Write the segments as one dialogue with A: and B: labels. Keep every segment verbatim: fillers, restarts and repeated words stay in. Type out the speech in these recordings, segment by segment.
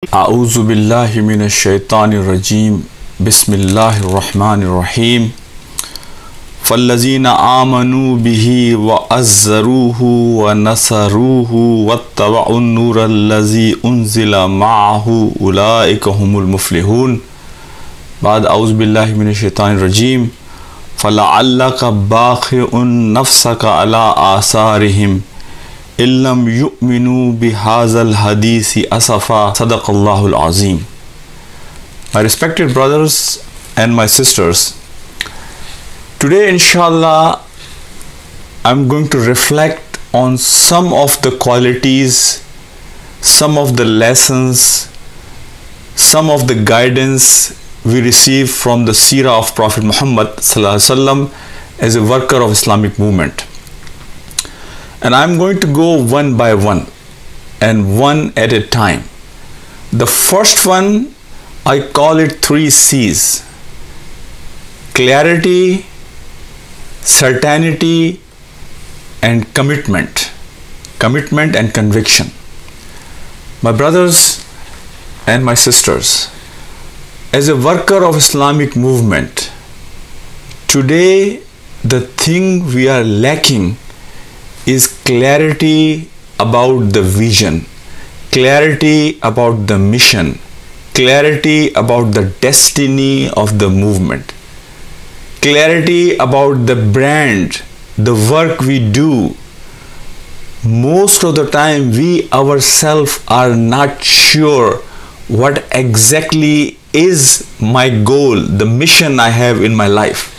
A: A'udhu billahi minash shaitanir rajim. Bismillahir rahmanir rahim. Fallazina amanu bihi wa azzaruhu wa nasaruhu wattaba'un nura allazi unzila ma'ahu ulaika humul muflihun. Ba'd a'udhu billahi minash shaitanir rajim. Fala'allaka bakhi'un nafsaka ala asarihim illam yu'minu bihazal hadisi asafa. Sadaqallahul azim. My respected brothers and my sisters, today inshallah I'm going to reflect on some of the qualities, some of the lessons, some of the guidance we receive from the seerah of Prophet Muhammad sallallahu alaihi wasallam as a worker of Islamic movement. And I'm going to go one by one and one at a time. The first one, I call it three C's: clarity, certainty, and commitment. Commitment and conviction. My brothers and my sisters, as a worker of Islamic movement, today the thing we are lacking is clarity about the vision, clarity about the mission, clarity about the destiny of the movement, clarity about the brand, the work we do. Most of the time we ourselves are not sure what exactly is my goal, the mission I have in my life.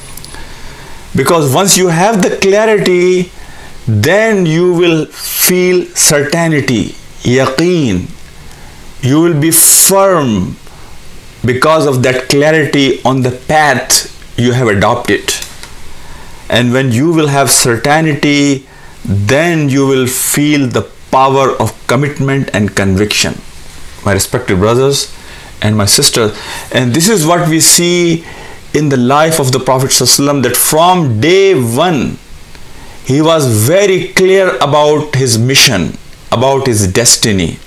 A: Because once you have the clarity, then you will feel certainty, yaqeen. You will be firm because of that clarity on the path you have adopted. And when you will have certainty, then you will feel the power of commitment and conviction. My respected brothers and my sisters, and this is what we see in the life of the Prophet ﷺ, that from day one he was very clear about his mission, about his destiny.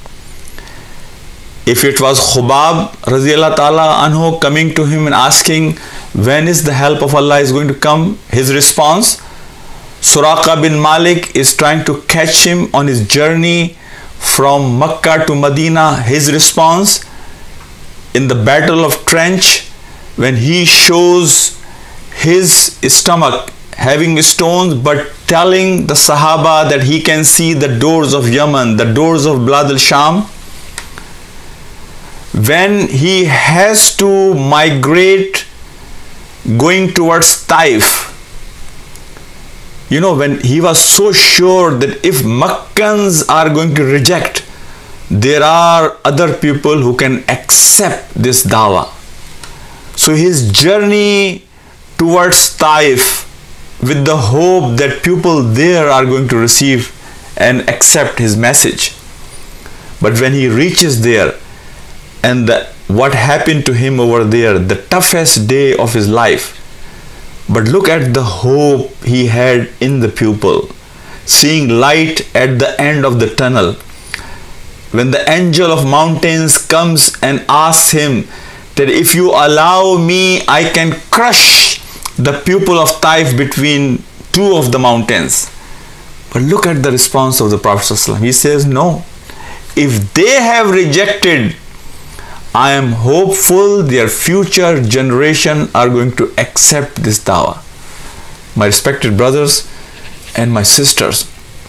A: If it was Khubab radiyallahu ta'ala anhu coming to him and asking when is the help of Allah is going to come, his response, Suraqa bin Malik is trying to catch him on his journey from Makkah to Medina, his response in the battle of Trench, when he shows his stomach having stones but telling the Sahaba that he can see the doors of Yemen, the doors of Bilad al-Sham. When he has to migrate going towards Taif, you know, when he was so sure that if Makkans are going to reject, there are other people who can accept this dawah. So his journey towards Taif with the hope that people there are going to receive and accept his message. But when he reaches there, and the, what happened to him over there, the toughest day of his life, but look at the hope he had in the people, seeing light at the end of the tunnel. When the angel of mountains comes and asks him that if you allow me, I can crush the people of Taif between two of the mountains. But look at the response of the Prophet ﷺ. He says, no, if they have rejected, I am hopeful their future generation are going to accept this dawah. My respected brothers and my sisters,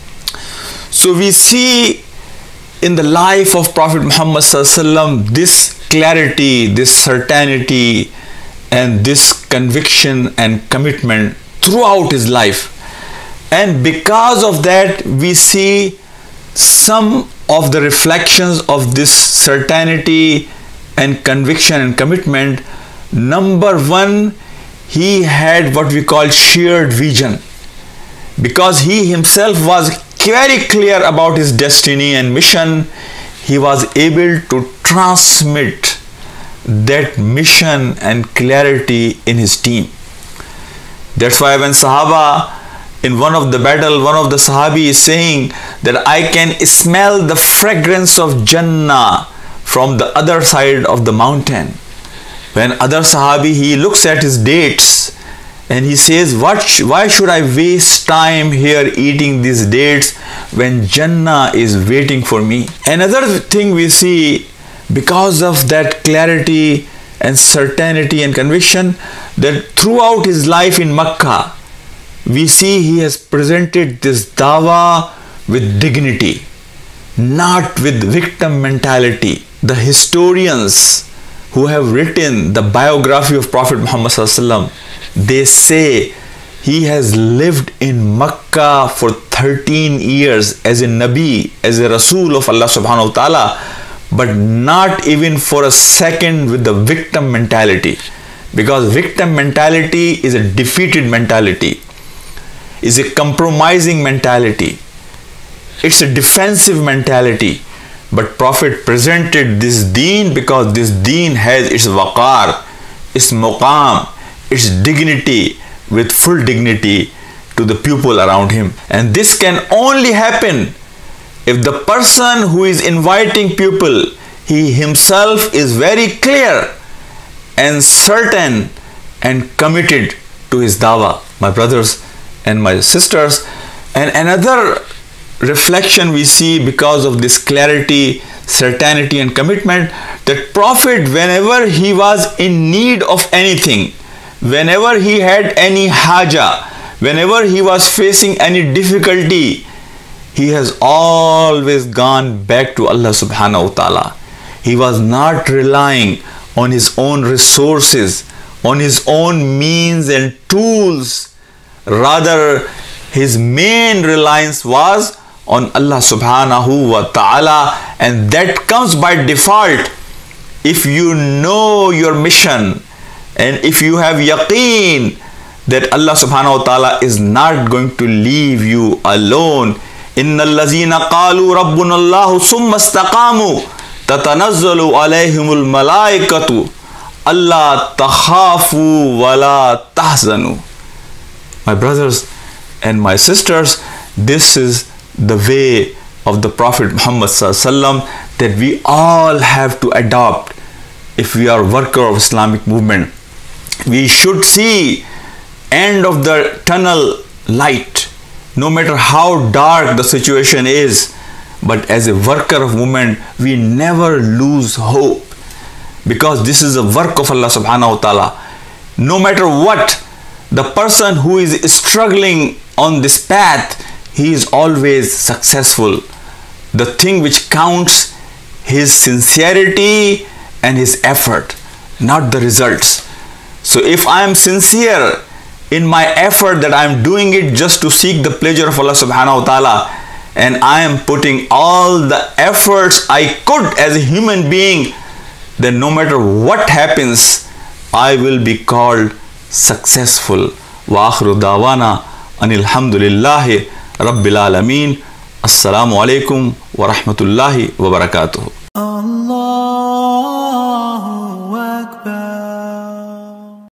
A: so we see in the life of Prophet Muhammad sallallahu alaihi wasallam this clarity, this certainty, and this conviction and commitment throughout his life. And because of that, we see some of the reflections of this certainty and conviction and commitment. Number one, he had what we call shared vision, because he himself was very clear about his destiny and mission. He was able to transmit that mission and clarity in his team. That's why when Sahaba, in one of the battle, one of the Sahabi is saying that I can smell the fragrance of Jannah from the other side of the mountain. When other Sahabi, he looks at his dates and he says, what sh- why should I waste time here eating these dates when Jannah is waiting for me? Another thing we see, because of that clarity and certainty and conviction, that throughout his life in Makkah, we see he has presented this dawah with dignity, not with victim mentality. The historians who have written the biography of Prophet Muhammad sallallahu alaihi wasallam, they say he has lived in Makkah for thirteen years as a Nabi, as a Rasul of Allah subhanahu wa ta'ala, but not even for a second with the victim mentality. Because victim mentality is a defeated mentality, is a compromising mentality, it's a defensive mentality. But Prophet presented this deen because this deen has its waqar, its muqam, its dignity, with full dignity to the people around him. And this can only happen if the person who is inviting people, he himself is very clear and certain and committed to his dawah. My brothers and my sisters, and another reflection we see because of this clarity, certainty and commitment, that Prophet, whenever he was in need of anything, whenever he had any haja, whenever he was facing any difficulty, he has always gone back to Allah subhanahu wa ta'ala. He was not relying on his own resources, on his own means and tools. Rather, his main reliance was on Allah subhanahu wa ta'ala, and that comes by default. If you know your mission and if you have yaqeen that Allah subhanahu wa ta'ala is not going to leave you alone. Innal lazina qalu rabbuna Allahu summa istaqamu tatanazzalu alayhimul malaikatu alla takhafu wa la tahzanu. My brothers and my sisters, this is the way of the Prophet Muhammad sallallahu alaihi wasallam that we all have to adopt if we are worker of Islamic movement. We should see end of the tunnel light, no matter how dark the situation is. But as a worker of movement, we never lose hope, because this is a work of Allah subhanahu wa ta'ala. No matter what, the person who is struggling on this path, he is always successful. The thing which counts, his sincerity and his effort, not the results. So if I am sincere in my effort that I am doing it just to seek the pleasure of Allah subhanahu wa ta'ala, and I am putting all the efforts I could as a human being, then no matter what happens, I will be called successful. Wa akhiru dawana anil hamdulillahi rabbil alameen. Assalamu alaikum wa rahmatullahi wa barakatuh. Allahu Akbar.